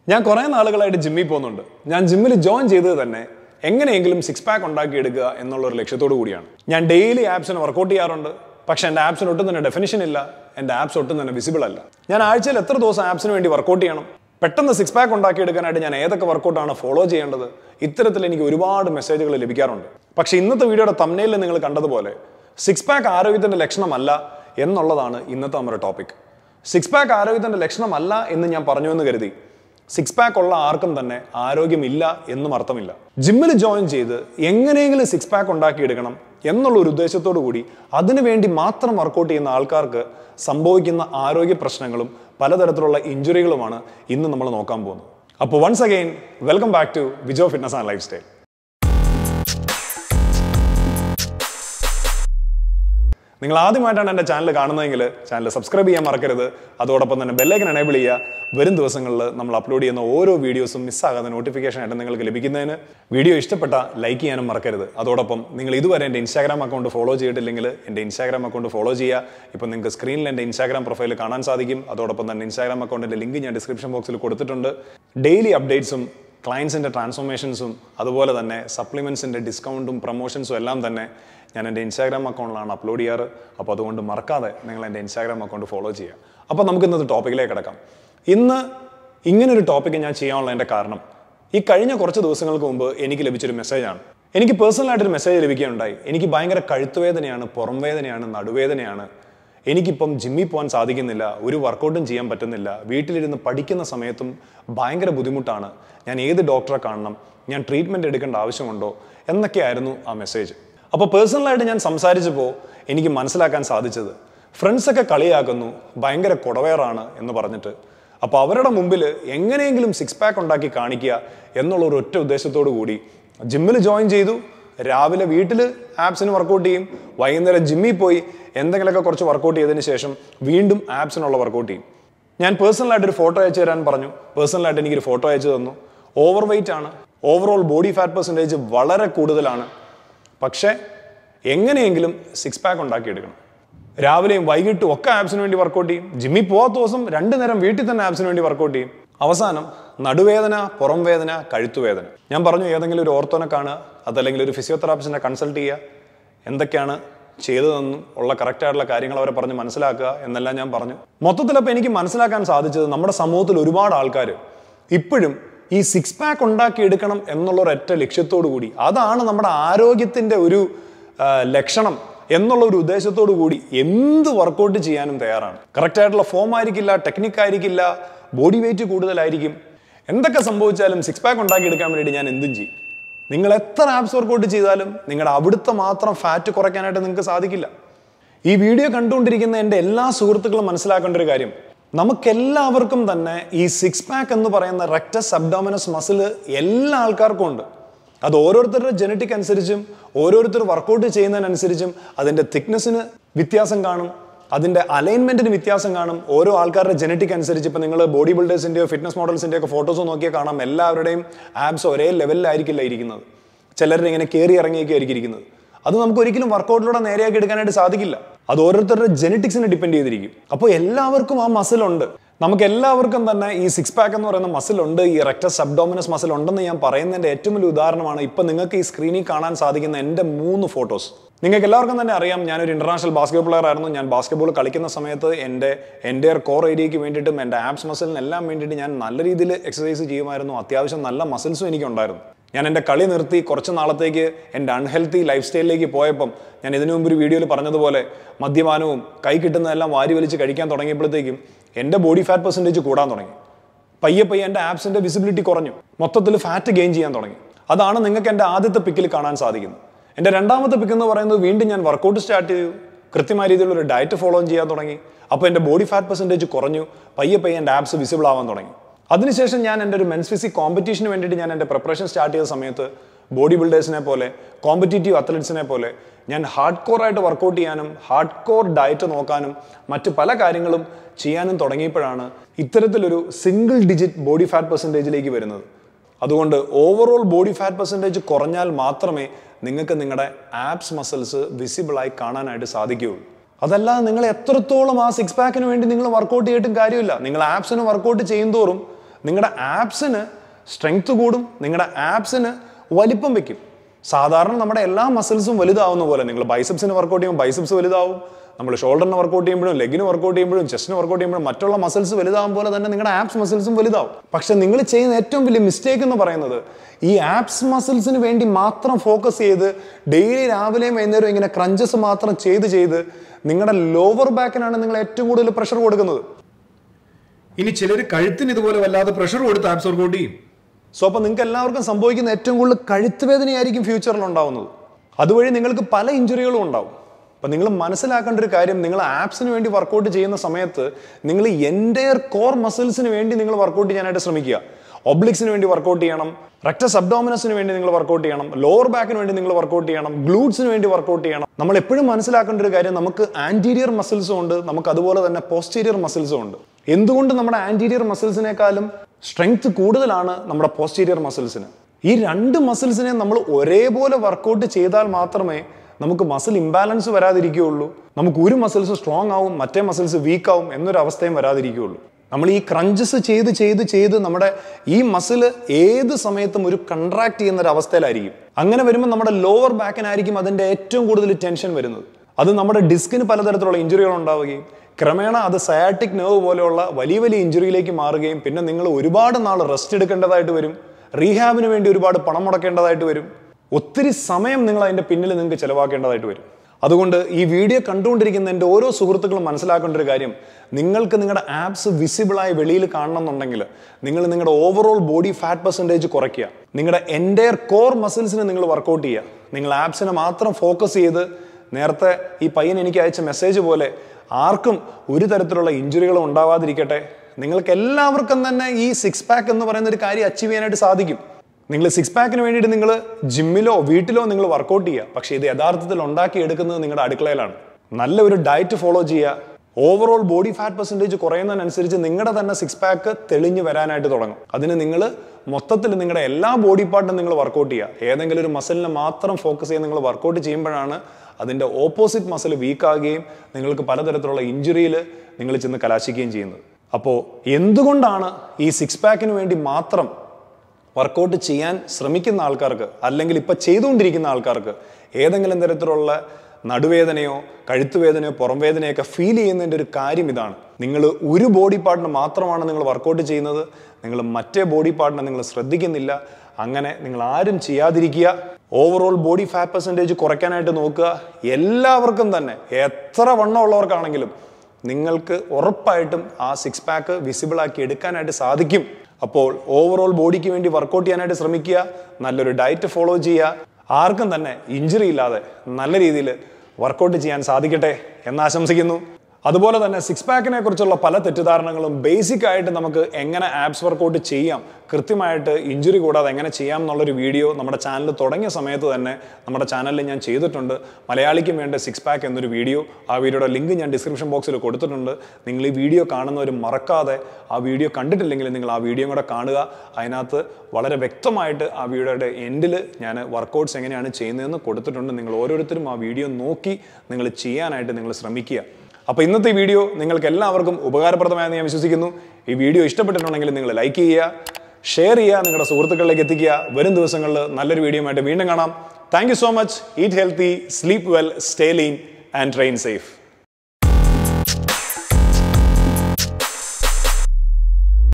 ഞാൻ കുറേ നാളുകളായിട്ട് ജിമ്മിൽ പോകുന്നുണ്ട്. ഞാൻ ജിമ്മിൽ ജോയിൻ ചെയ്തത് തന്നെ എങ്ങനെയെങ്കിലും സിക്സ് പാക്ക് ഉണ്ടാക്കിയെടുക്കുക എന്നുള്ളൊരു ലക്ഷ്യത്തോടു കൂടിയാണ്. ഞാൻ ഡെയിലി ആപ്സിന് വർക്കൗട്ട് ചെയ്യാറുണ്ട്. പക്ഷെ എൻ്റെ ആപ്സിന് ഒട്ടും തന്നെ ഡെഫിനിഷൻ ഇല്ല, എൻ്റെ ആപ്സ് ഒട്ടും തന്നെ വിസിബിൾ അല്ല. ഞാൻ ആഴ്ചയിൽ എത്ര ദിവസം ആപ്സിന് വേണ്ടി വർക്കൗട്ട് ചെയ്യണം, പെട്ടെന്ന് സിക്സ് പാക്ക് ഉണ്ടാക്കിയെടുക്കാനായിട്ട് ഞാൻ ഏതൊക്കെ വർക്കൗട്ടാണ് ഫോളോ ചെയ്യേണ്ടത്, ഇത്തരത്തിൽ എനിക്ക് ഒരുപാട് മെസ്സേജുകൾ ലഭിക്കാറുണ്ട്. പക്ഷേ ഇന്നത്തെ വീഡിയോയുടെ തംബ്നെയിലിൽ നിങ്ങൾ കണ്ടതുപോലെ സിക്സ് പാക്ക് ആരോഗ്യത്തിൻ്റെ ലക്ഷണമല്ല എന്നുള്ളതാണ് ഇന്നത്തെ നമ്മുടെ ടോപ്പിക്. സിക്സ് പാക്ക് ആരോഗ്യത്തിൻ്റെ ലക്ഷണമല്ല എന്ന് ഞാൻ പറഞ്ഞു എന്ന് കരുതി സിക്സ് പാക്ക് ഉള്ള ആർക്കും തന്നെ ആരോഗ്യമില്ല എന്നും അർത്ഥമില്ല. ജിമ്മിൽ ജോയിൻ ചെയ്ത് എങ്ങനെയെങ്കിലും സിക്സ് പാക്ക് ഉണ്ടാക്കിയെടുക്കണം എന്നുള്ള ഒരു ഉദ്ദേശത്തോടു കൂടി അതിനുവേണ്ടി മാത്രം വർക്കൗട്ട് ചെയ്യുന്ന ആൾക്കാർക്ക് സംഭവിക്കുന്ന ആരോഗ്യ പ്രശ്നങ്ങളും പലതരത്തിലുള്ള ഇഞ്ചുറികളുമാണ് ഇന്ന് നമ്മൾ നോക്കാൻ പോകുന്നത്. അപ്പോൾ once again welcome back to Vijo fitness and lifestyle. നിങ്ങൾ ആദ്യമായിട്ടാണ് എൻ്റെ ചാനൽ കാണുന്നതെങ്കിൽ ചാനൽ സബ്സ്ക്രൈബ് ചെയ്യാൻ മറക്കരുത്. അതോടൊപ്പം തന്നെ ബെല്ലൈക്കൻ എനേബിൾ ചെയ്യുക. വരും ദിവസങ്ങളിൽ നമ്മൾ അപ്ലോഡ് ചെയ്യുന്ന ഓരോ വീഡിയോസും മിസ്സാകാതെ നോട്ടിഫിക്കേഷൻ ആയിട്ട് നിങ്ങൾക്ക് ലഭിക്കുന്നതിന്. വീഡിയോ ഇഷ്ടപ്പെട്ട ലൈക്ക് ചെയ്യാനും മറക്കരുത്. അതോടൊപ്പം നിങ്ങൾ ഇതുവരെ എൻ്റെ ഇൻസ്റ്റാഗ്രാം അക്കൗണ്ട് ഫോളോ ചെയ്തിട്ടില്ലെങ്കിൽ എൻ്റെ ഇൻസ്റ്റാഗ്രാം അക്കൗണ്ട് ഫോളോ ചെയ്യുക. ഇപ്പോൾ നിങ്ങൾക്ക് സ്ക്രീനിൽ എൻ്റെ ഇൻസ്റ്റാഗ്രാം പ്രൊഫൈൽ കാണാൻ സാധിക്കും. അതോടൊപ്പം തന്നെ ഇൻസ്റ്റാഗ്രാം അക്കൗണ്ടിൻ്റെ ലിങ്ക് ഞാൻ ഡിസ്ക്രിപ്ഷൻ ബോക്സിൽ കൊടുത്തിട്ടുണ്ട്. ഡെയിലി അപ്ഡേറ്റ്സും ക്ലയൻസിൻ്റെ ട്രാൻസ്ഫോർമേഷൻസും അതുപോലെ തന്നെ സപ്ലിമെൻറ്റ്സിൻ്റെ ഡിസ്കൗണ്ടും പ്രൊമോഷൻസും എല്ലാം തന്നെ ഞാൻ എൻ്റെ ഇൻസ്റ്റാഗ്രാം അക്കൗണ്ടിലാണ് അപ്ലോഡ് ചെയ്യാറ്. അപ്പോൾ അതുകൊണ്ട് മറക്കാതെ നിങ്ങൾ എൻ്റെ ഇൻസ്റ്റാഗ്രാം അക്കൗണ്ട് ഫോളോ ചെയ്യുക. അപ്പോൾ നമുക്ക് ഇന്നത്തെ ടോപ്പിക്കിലേക്ക് കിടക്കാം. ഇന്ന് ഇങ്ങനൊരു ടോപ്പിക്ക് ഞാൻ ചെയ്യാനുള്ള എൻ്റെ കാരണം ഈ കഴിഞ്ഞ കുറച്ച് ദിവസങ്ങൾക്ക് മുമ്പ് എനിക്ക് ലഭിച്ചൊരു മെസ്സേജാണ്. എനിക്ക് പേഴ്സണലായിട്ടൊരു മെസ്സേജ് ലഭിക്കുകയുണ്ടായി. എനിക്ക് ഭയങ്കര കഴുത്തുവേദനയാണ്, പുറം വേദനയാണ്, നടുവേദനയാണ്, എനിക്കിപ്പം ജിമ്മിൽ പോകാൻ സാധിക്കുന്നില്ല, ഒരു വർക്കൗട്ടും ചെയ്യാൻ പറ്റുന്നില്ല, വീട്ടിലിരുന്ന് പഠിക്കുന്ന സമയത്തും ഭയങ്കര ബുദ്ധിമുട്ടാണ്, ഞാൻ ഏത് ഡോക്ടറെ കാണണം, ഞാൻ ട്രീറ്റ്മെൻറ്റ് എടുക്കേണ്ട ആവശ്യമുണ്ടോ എന്നൊക്കെയായിരുന്നു ആ മെസ്സേജ്. അപ്പോൾ പേഴ്സണലായിട്ട് ഞാൻ സംസാരിച്ചപ്പോൾ എനിക്ക് മനസ്സിലാക്കാൻ സാധിച്ചത് ഫ്രണ്ട്സൊക്കെ കളിയാക്കുന്നു, ഭയങ്കര കുടവേറാണ് എന്ന് പറഞ്ഞിട്ട്. അപ്പോൾ അവരുടെ മുമ്പിൽ എങ്ങനെയെങ്കിലും സിക്സ് പാക്ക് ഉണ്ടാക്കി കാണിക്കുക എന്നുള്ള ഒരു ഒറ്റ ഉദ്ദേശത്തോടു കൂടി ജിമ്മിൽ ജോയിൻ ചെയ്തു. രാവിലെ വീട്ടിൽ ആപ്സിന് വർക്കൗട്ട് ചെയ്യും, വൈകുന്നേരം ജിമ്മിൽ പോയി എന്തെങ്കിലുമൊക്കെ കുറച്ച് വർക്കൗട്ട് ചെയ്തതിന് ശേഷം വീണ്ടും ആപ്സിനുള്ള വർക്കൗട്ട് ചെയ്യും. ഞാൻ പേഴ്സണലായിട്ടൊരു ഫോട്ടോ അയച്ചു തരാൻ പറഞ്ഞു. പേഴ്സണലായിട്ട് എനിക്കൊരു ഫോട്ടോ അയച്ചു തന്നു. ഓവർ വെയ്റ്റ് ആണ്, ഓവറോൾ ബോഡി ഫാറ്റ് പെർസെൻറ്റേജ് വളരെ കൂടുതലാണ്. പക്ഷേ എങ്ങനെയെങ്കിലും സിക്സ് പാക്ക് ഉണ്ടാക്കിയെടുക്കണം. രാവിലെയും വൈകിട്ടും ഒക്കെ ആപ്സിന് വേണ്ടി വർക്കൗട്ട് ചെയ്യും. ജിമ്മിൽ പോകാത്ത ദിവസം 2 നേരം വീട്ടിൽ തന്നെ ആപ്സിന് വേണ്ടി വർക്കൗട്ട് ചെയ്യും. അവസാനം നടുവേദന, പുറം വേദന, കഴുത്തുവേദന. ഞാൻ പറഞ്ഞു ഏതെങ്കിലും ഒരു ഓർത്തോനെ കാണുക, അതല്ലെങ്കിൽ ഒരു ഫിസിയോതെറാപ്പിസ്റ്റിനെ കൺസൾട്ട് ചെയ്യുക, എന്തൊക്കെയാണ് ചെയ്തതെന്നും ഉള്ള കറക്റ്റായിട്ടുള്ള കാര്യങ്ങൾ അവരെ പറഞ്ഞ് മനസ്സിലാക്കുക എന്നെല്ലാം ഞാൻ പറഞ്ഞു. മൊത്തത്തിലപ്പോൾ എനിക്ക് മനസ്സിലാക്കാൻ സാധിച്ചത് നമ്മുടെ സമൂഹത്തിൽ ഒരുപാട് ആൾക്കാർ ഇപ്പോഴും ഈ സിക്സ് പാക്ക് ഉണ്ടാക്കിയെടുക്കണം എന്നുള്ള ഒരൊറ്റ ലക്ഷ്യത്തോടു കൂടി, അതാണ് നമ്മുടെ ആരോഗ്യത്തിൻ്റെ ഒരു ലക്ഷണം എന്നുള്ള ഒരു ഉദ്ദേശത്തോടു കൂടി എന്ത് വർക്കൗട്ട് ചെയ്യാനും തയ്യാറാണ്. കറക്റ്റായിട്ടുള്ള ഫോം ആയിരിക്കില്ല, ടെക്നിക്കായിരിക്കില്ല, ബോഡി വെയിറ്റ് കൂടുതലായിരിക്കും. എന്തൊക്കെ സംഭവിച്ചാലും സിക്സ് പാക്ക് ഉണ്ടാക്കിയെടുക്കാൻ വേണ്ടി ഞാൻ എന്തും ചെയ്യും. നിങ്ങൾ എത്ര ആപ്സ് വർക്കൗട്ട് ചെയ്താലും നിങ്ങളുടെ അവിടുത്തെ മാത്രം ഫാറ്റ് കുറയ്ക്കാനായിട്ട് നിങ്ങൾക്ക് സാധിക്കില്ല. ഈ വീഡിയോ കണ്ടുകൊണ്ടിരിക്കുന്ന എൻ്റെ എല്ലാ സുഹൃത്തുക്കളും മനസ്സിലാക്കേണ്ട ഒരു കാര്യം, നമുക്കെല്ലാവർക്കും തന്നെ ഈ സിക്സ് പാക്ക് എന്ന് പറയുന്ന റെക്ടസ് അബ്ഡോമിനസ് മസിൽ എല്ലാ ആൾക്കാർക്കും ഉണ്ട്. അത് ഓരോരുത്തരുടെ ജനറ്റിക് അനുസരിച്ചും ഓരോരുത്തർ വർക്കൗട്ട് ചെയ്യുന്നതിനനുസരിച്ചും അതിൻ്റെ തിക്നെസ്സിന് വ്യത്യാസം കാണും, അതിൻ്റെ അലൈൻമെൻറ്റിന് വ്യത്യാസം കാണും. ഓരോ ആൾക്കാരുടെ ജനറ്റിക് അനുസരിച്ച് ഇപ്പോൾ നിങ്ങൾ ബോഡി ബിൽഡേഴ്സിൻ്റെയോ ഫിറ്റ്നസ് മോഡൽസിൻ്റെയോ ഒക്കെ ഫോട്ടോസ് നോക്കിയാൽ കാണാം, എല്ലാവരുടെയും ആബ്സ് ഒരേ ലെവലിലായിരിക്കില്ല ഇരിക്കുന്നത്. ചിലരുടെ ഇങ്ങനെ കയറി ഇറങ്ങിയൊക്കെ ആയിരിക്കും ഇരിക്കുന്നത്. അത് നമുക്ക് ഒരിക്കലും വർക്കൗട്ടിലൂടെ നേരെയാക്കി എടുക്കാനായിട്ട് സാധിക്കില്ല. അത് ഓരോരുത്തരുടെ ജനറ്റിക്സിനെ ഡിപ്പെൻഡ് ചെയ്തിരിക്കും. അപ്പോൾ എല്ലാവർക്കും ആ മസിലുണ്ട്. നമുക്ക് എല്ലാവർക്കും തന്നെ ഈ സിക്സ് പാക്ക് എന്ന് പറയുന്ന മസിലുണ്ട്, ഈ റെക്ടസ് അബ്ഡോമിനസ് മസിൽ ഉണ്ടെന്ന് ഞാൻ പറയുന്നതിൻ്റെ ഏറ്റവും വലിയ ഉദാഹരണമാണ് ഇപ്പം നിങ്ങൾക്ക് ഈ സ്ക്രീനിൽ കാണാൻ സാധിക്കുന്ന എൻ്റെ 3 ഫോട്ടോസ്. നിങ്ങൾക്ക് എല്ലാവർക്കും തന്നെ അറിയാം, ഞാനൊരു ഇന്റർനാഷണൽ ബാസ്കറ്റ്ബോൾ പ്ലെയർ ആയിരുന്നു. ഞാൻ ബാസ്കറ്റ്ബോൾ കളിക്കുന്ന സമയത്ത് എൻ്റെ കോർ ഏരിയയ്ക്ക് വേണ്ടിയിട്ടും എൻ്റെ ആപ്സ് മസിലിനെല്ലാം വേണ്ടിയിട്ട് ഞാൻ നല്ല രീതിയിൽ എക്സസൈസ് ചെയ്യുമായിരുന്നു. അത്യാവശ്യം നല്ല മസിൽസും എനിക്കുണ്ടായിരുന്നു. ഞാൻ എൻ്റെ കളി നിർത്തി കുറച്ച് നാളത്തേക്ക് എൻ്റെ അൺഹെൽത്തി ലൈഫ് സ്റ്റൈലിലേക്ക് പോയപ്പം ഞാൻ ഇതിനു മുമ്പ് ഒരു വീഡിയോയിൽ പറഞ്ഞതുപോലെ മദ്യപാനവും കൈ കിട്ടുന്നതെല്ലാം വാരി വലിച്ച് കഴിക്കാൻ തുടങ്ങിയപ്പോഴത്തേക്കും എൻ്റെ ബോഡി ഫാറ്റ് പെർസെൻറ്റേജ് കൂടാൻ തുടങ്ങി. പയ്യെ എൻ്റെ ആപ്സിൻ്റെ വിസിബിലിറ്റി കുറഞ്ഞു, മൊത്തത്തിൽ ഫാറ്റ് ഗെയിൻ ചെയ്യാൻ തുടങ്ങി. അതാണ് നിങ്ങൾക്ക് എൻ്റെ ആദ്യത്തെ പിക്കിൽ കാണാൻ സാധിക്കുന്നത്. എൻ്റെ രണ്ടാമത്തെ പിക്ക് എന്ന് പറയുന്നത് വീണ്ടും ഞാൻ വർക്കൗട്ട് സ്റ്റാർട്ട് ചെയ്തു, കൃത്യമായ രീതിയിലുള്ള ഒരു ഡയറ്റ് ഫോളോ ചെയ്യാൻ തുടങ്ങി. അപ്പോൾ എൻ്റെ ബോഡി ഫാറ്റ് പെർസെൻറ്റേജ് കുറഞ്ഞു, പയ്യെ എൻ്റെ ആപ്സ് വിസിബിൾ ആവാൻ തുടങ്ങി. അതിനുശേഷം ഞാൻ എൻ്റെ ഒരു മെൻസ് ഫിസിക് കോമ്പറ്റീഷന് വേണ്ടിയിട്ട് ഞാൻ എൻ്റെ പ്രിപ്പറേഷൻ സ്റ്റാർട്ട് ചെയ്ത സമയത്ത് ബോഡി ബിൽഡേഴ്സിനെ പോലെ, കോമ്പറ്റീറ്റീവ് അത്ലറ്റ്സിനെ പോലെ ഞാൻ ഹാർഡ് കോറായിട്ട് വർക്കൗട്ട് ചെയ്യാനും ഹാർഡ് കോർ ഡയറ്റ് നോക്കാനും മറ്റ് പല കാര്യങ്ങളും ചെയ്യാനും തുടങ്ങിയപ്പോഴാണ് ഇത്തരത്തിലൊരു സിംഗിൾ ഡിജിറ്റ് ബോഡി ഫാറ്റ് പെർസെൻറ്റേജിലേക്ക് വരുന്നത്. അതുകൊണ്ട് ഓവറോൾ ബോഡി ഫാറ്റ് പെർസെൻറ്റേജ് കുറഞ്ഞാൽ മാത്രമേ നിങ്ങൾക്ക് നിങ്ങളുടെ ആപ്സ് മസിൽസ് വിസിബിളായി കാണാനായിട്ട് സാധിക്കുകയുള്ളൂ. അതല്ലാതെ നിങ്ങൾ എത്രത്തോളം ആ സിക്സ് പാക്കിന് വേണ്ടി നിങ്ങൾ വർക്കൗട്ട് ചെയ്തിട്ടും കാര്യമില്ല. നിങ്ങൾ ആപ്സിന് വർക്കൗട്ട് ചെയ്യുന്തോറും നിങ്ങളുടെ ആപ്സിന് സ്ട്രെങ്ത് കൂടും, നിങ്ങളുടെ ആപ്സിന് വലിപ്പം വെക്കും. സാധാരണ നമ്മുടെ എല്ലാ മസിൽസും വലുതാവുന്ന പോലെ നിങ്ങൾ ബൈസെപ്സിന് വർക്കൗട്ട് ചെയ്യുമ്പോൾ ബൈസെപ്സ് വലുതാവും, നമ്മൾ ഷോൾഡറിന് വർക്കൗട്ട് ചെയ്യുമ്പോഴും ലെഗിന് വർക്കൗട്ട് ചെയ്യുമ്പോഴും ചെസ്റ്റിന് വർക്കൗട്ട് ചെയ്യുമ്പോഴും മറ്റുള്ള മസിൽസ് വലുതാവും പോലെ തന്നെ നിങ്ങളുടെ ആപ്സ് മസിൽസും വലുതാവും. പക്ഷെ നിങ്ങൾ ചെയ്യുന്ന ഏറ്റവും വലിയ മിസ്റ്റേക്ക് എന്ന് പറയുന്നത് ഈ ആപ്സ് മസിൽസിന് വേണ്ടി മാത്രം ഫോക്കസ് ചെയ്ത് ഡെയിലി രാവിലെയും വൈകുന്നേരം ഇങ്ങനെ ക്രഞ്ചസ് മാത്രം ചെയ്ത് നിങ്ങളുടെ ലോവർ ബാക്കിനാണ് നിങ്ങൾ ഏറ്റവും കൂടുതൽ പ്രഷർ കൊടുക്കുന്നത്. ഇനി ചിലർ കഴുത്തിന് ഇതുപോലെ വല്ലാതെ പ്രഷർ കൊടുത്ത് ആപ്സ് വർക്കൗട്ട് ചെയ്യും. സോ അപ്പോൾ നിങ്ങൾക്ക് എല്ലാവർക്കും സംഭവിക്കുന്ന ഏറ്റവും കൂടുതൽ കഴുത്ത് വേദനയായിരിക്കും ഫ്യൂച്ചറിൽ ഉണ്ടാവുന്നത്. അതുവഴി നിങ്ങൾക്ക് പല ഇഞ്ചുറികളും ഉണ്ടാവും. അപ്പം നിങ്ങൾ മനസ്സിലാക്കേണ്ട ഒരു കാര്യം, നിങ്ങൾ ആപ്സിന് വേണ്ടി വർക്കൗട്ട് ചെയ്യുന്ന സമയത്ത് നിങ്ങൾ എൻ്റയർ കോർ മസിൽസിന് വേണ്ടി നിങ്ങൾ വർക്കൗട്ട് ചെയ്യാനായിട്ട് ശ്രമിക്കുക. ഒബ്ലിക്സിന് വേണ്ടി വർക്കൗട്ട് ചെയ്യണം, റെക്ടസ് അബ്ഡോമിനസിന് വേണ്ടി നിങ്ങൾ വർക്കൗട്ട് ചെയ്യണം, ലോവർ ബാക്കിന് വേണ്ടി നിങ്ങൾ വർക്കൗട്ട് ചെയ്യണം, ഗ്ലൂട്ട്സിന് വേണ്ടി വർക്കൗട്ട് ചെയ്യണം. നമ്മൾ എപ്പോഴും മനസ്സിലാക്കേണ്ട ഒരു കാര്യം, നമുക്ക് ആൻറ്റീരിയർ മസിൽസും ഉണ്ട്, നമുക്ക് അതുപോലെ തന്നെ പോസ്റ്റീരിയർ മസിൽസും ഉണ്ട്. എന്തുകൊണ്ട് നമ്മുടെ ആൻറ്റീരിയർ മസിൽസിനേക്കാളും സ്ട്രെങ്ത് കൂടുതലാണ് നമ്മുടെ പോസ്റ്റീരിയർ മസിൽസിന്? ഈ രണ്ട് മസിൽസിനെ നമ്മൾ ഒരേപോലെ വർക്കൗട്ട് ചെയ്താൽ മാത്രമേ നമുക്ക് മസിൽ ഇംബാലൻസ് വരാതിരിക്കുകയുള്ളൂ, നമുക്ക് ഒരു മസിൽസ് സ്ട്രോങ് ആവും മറ്റേ മസിൽസ് വീക്ക് ആവും എന്നൊരു അവസ്ഥയും വരാതിരിക്കുകയുള്ളൂ. നമ്മൾ ഈ ക്രഞ്ചസ് ചെയ്ത് നമ്മുടെ ഈ മസിൽ ഏത് സമയത്തും ഒരു കൺട്രാക്ട് ചെയ്യുന്ന ഒരു അവസ്ഥയിലായിരിക്കും. അങ്ങനെ വരുമ്പോൾ നമ്മുടെ ലോവർ ബാക്കിനായിരിക്കും അതിൻ്റെ ഏറ്റവും കൂടുതൽ ടെൻഷൻ വരുന്നത്. അത് നമ്മുടെ ഡിസ്കിന് പലതരത്തിലുള്ള ഇഞ്ചുറികൾ ഉണ്ടാവുകയും ക്രമേണ അത് സയാറ്റിക് നെർവ് പോലെയുള്ള വലിയ ഇഞ്ചുറിയിലേക്ക് മാറുകയും പിന്നെ നിങ്ങൾ ഒരുപാട് നാൾ റെസ്റ്റ് എടുക്കേണ്ടതായിട്ട് വരും, റീഹാബിന് വേണ്ടി ഒരുപാട് പണം മുടക്കേണ്ടതായിട്ട് വരും, ഒത്തിരി സമയം നിങ്ങൾ അതിൻ്റെ പിന്നിൽ നിങ്ങൾക്ക് ചിലവാക്കേണ്ടതായിട്ട് വരും. അതുകൊണ്ട് ഈ വീഡിയോ കണ്ടുകൊണ്ടിരിക്കുന്ന എൻ്റെ ഓരോ സുഹൃത്തുക്കളും മനസ്സിലാക്കേണ്ട ഒരു കാര്യം, നിങ്ങൾക്ക് നിങ്ങളുടെ ആപ്സ് വിസിബിളായി വെളിയിൽ കാണണമെന്നുണ്ടെങ്കിൽ നിങ്ങൾ നിങ്ങളുടെ ഓവറോൾ ബോഡി ഫാറ്റ് പെർസെൻറ്റേജ് കുറയ്ക്കുക, നിങ്ങളുടെ എൻ്റയർ കോർ മസിൽസിന് നിങ്ങൾ വർക്കൗട്ട് ചെയ്യുക. നിങ്ങൾ ആപ്സിനെ മാത്രം ഫോക്കസ് ചെയ്ത്, നേരത്തെ ഈ പയ്യൻ എനിക്ക് അയച്ച മെസ്സേജ് പോലെ ആർക്കും ഒരു തരത്തിലുള്ള ഇഞ്ചുറികളും ഉണ്ടാവാതിരിക്കട്ടെ. നിങ്ങൾക്ക് എല്ലാവർക്കും തന്നെ ഈ 6 പാക്ക് എന്ന് പറയുന്ന ഒരു കാര്യം അച്ചീവ് ചെയ്യാനായിട്ട് സാധിക്കും. നിങ്ങൾ 6 പാക്കിന് വേണ്ടിയിട്ട് നിങ്ങൾ ജിമ്മിലോ വീട്ടിലോ നിങ്ങൾ വർക്കൗട്ട് ചെയ്യുക, പക്ഷേ ഇത് യഥാർത്ഥത്തിൽ ഉണ്ടാക്കിയെടുക്കുന്നത് നിങ്ങളുടെ അടുക്കളയിലാണ്. നല്ല ഒരു ഡയറ്റ് ഫോളോ ചെയ്യുക, ഓവറോൾ ബോഡി ഫാറ്റ് പെർസെൻറ്റേജ് കുറയുന്നതിനനുസരിച്ച് നിങ്ങളുടെ തന്നെ 6 പാക്ക് തെളിഞ്ഞു വരാനായിട്ട് തുടങ്ങും. അതിന് നിങ്ങൾ മൊത്തത്തിൽ നിങ്ങളുടെ എല്ലാ ബോഡി പാർട്ടും നിങ്ങൾ വർക്കൗട്ട് ചെയ്യുക. ഏതെങ്കിലും ഒരു മസിലിനെ മാത്രം ഫോക്കസ് ചെയ്ത് നിങ്ങൾ വർക്കൗട്ട് ചെയ്യുമ്പോഴാണ് അതിൻ്റെ ഓപ്പോസിറ്റ് മസിൽ വീക്കാകുകയും നിങ്ങൾക്ക് പലതരത്തിലുള്ള ഇഞ്ചുറിയിൽ നിങ്ങൾ ചെന്ന് കലാശിക്കുകയും ചെയ്യുന്നത്. അപ്പോൾ എന്തുകൊണ്ടാണ് ഈ 6 പാക്കിന് വേണ്ടി മാത്രം വർക്കൗട്ട് ചെയ്യാൻ ശ്രമിക്കുന്ന ആൾക്കാർക്ക്, അല്ലെങ്കിൽ ഇപ്പം ചെയ്തുകൊണ്ടിരിക്കുന്ന ആൾക്കാർക്ക് ഏതെങ്കിലും തരത്തിലുള്ള നടുവേദനയോ കഴുത്തുവേദനയോ പുറം വേദനയൊക്കെ ഫീൽ ചെയ്യുന്നതിൻ്റെ ഒരു കാര്യം ഇതാണ്. നിങ്ങൾ ഒരു ബോഡി പാർട്ടിന് മാത്രമാണ് നിങ്ങൾ വർക്കൗട്ട് ചെയ്യുന്നത്, നിങ്ങൾ മറ്റേ ബോഡി പാർട്ടിനെ നിങ്ങൾ ശ്രദ്ധിക്കുന്നില്ല. അങ്ങനെ നിങ്ങൾ ആരും ചെയ്യാതിരിക്കുക. ഓവറോൾ ബോഡി ഫാറ്റ് പെർസെൻറ്റേജ് കുറയ്ക്കാനായിട്ട് നോക്കുക. എല്ലാവർക്കും തന്നെ, എത്ര വണ്ണമുള്ളവർക്കാണെങ്കിലും നിങ്ങൾക്ക് ഉറപ്പായിട്ടും ആ 6 പാക്ക് വിസിബിളാക്കി എടുക്കാനായിട്ട് സാധിക്കും. അപ്പോൾ ഓവറോൾ ബോഡിക്ക് വേണ്ടി വർക്കൗട്ട് ചെയ്യാനായിട്ട് ശ്രമിക്കുക, നല്ലൊരു ഡയറ്റ് ഫോളോ ചെയ്യുക. ആർക്കും തന്നെ ഇഞ്ചുറി ഇല്ലാതെ നല്ല രീതിയിൽ വർക്കൗട്ട് ചെയ്യാൻ സാധിക്കട്ടെ എന്ന് ആശംസിക്കുന്നു. അതുപോലെ തന്നെ 6 പാക്കിനെ കുറിച്ചുള്ള പല തെറ്റിദ്ധാരണകളും, ബേസിക് ആയിട്ട് നമുക്ക് എങ്ങനെ ആപ്സ് വർക്കൗട്ട് ചെയ്യാം, കൃത്യമായിട്ട് ഇഞ്ചുറി കൂടാതെ എങ്ങനെ ചെയ്യാം എന്നുള്ളൊരു വീഡിയോ നമ്മുടെ ചാനൽ തുടങ്ങിയ സമയത്ത് തന്നെ നമ്മുടെ ചാനലിൽ ഞാൻ ചെയ്തിട്ടുണ്ട്. മലയാളിക്കും വേണ്ട 6 പാക്ക് എന്നൊരു വീഡിയോ, ആ വീഡിയോയുടെ ലിങ്ക് ഞാൻ ഡിസ്ക്രിപ്ഷൻ ബോക്സിൽ കൊടുത്തിട്ടുണ്ട്. നിങ്ങൾ ഈ വീഡിയോ കാണുന്നവർ മറക്കാതെ ആ വീഡിയോ കണ്ടിട്ടില്ലെങ്കിൽ നിങ്ങൾ ആ വീഡിയോ കൂടെ കാണുക. അതിനകത്ത് വളരെ വ്യക്തമായിട്ട് ആ വീഡിയോയുടെ എൻഡിൽ ഞാൻ വർക്കൗട്ട്സ് എങ്ങനെയാണ് ചെയ്യുന്നതെന്ന് കൊടുത്തിട്ടുണ്ട്. നിങ്ങൾ ഓരോരുത്തരും ആ വീഡിയോ നോക്കി നിങ്ങൾ ചെയ്യാനായിട്ട് നിങ്ങൾ ശ്രമിക്കുക. അപ്പോൾ ഇന്നത്തെ വീഡിയോ നിങ്ങൾക്ക് എല്ലാവർക്കും ഉപകാരപ്രദമായെന്ന് ഞാൻ വിശ്വസിക്കുന്നു. ഈ വീഡിയോ ഇഷ്ടപ്പെട്ടിട്ടുണ്ടെങ്കിൽ നിങ്ങൾ ലൈക്ക് ചെയ്യുക, ഷെയർ ചെയ്യുക, നിങ്ങളുടെ സുഹൃത്തുക്കളിലേക്ക് എത്തിക്കുക. വരും ദിവസങ്ങളിൽ നല്ലൊരു വീഡിയോ ആയിട്ട് വീണ്ടും കാണാം. Thank you so much. Eat healthy, sleep well, stay lean and train safe.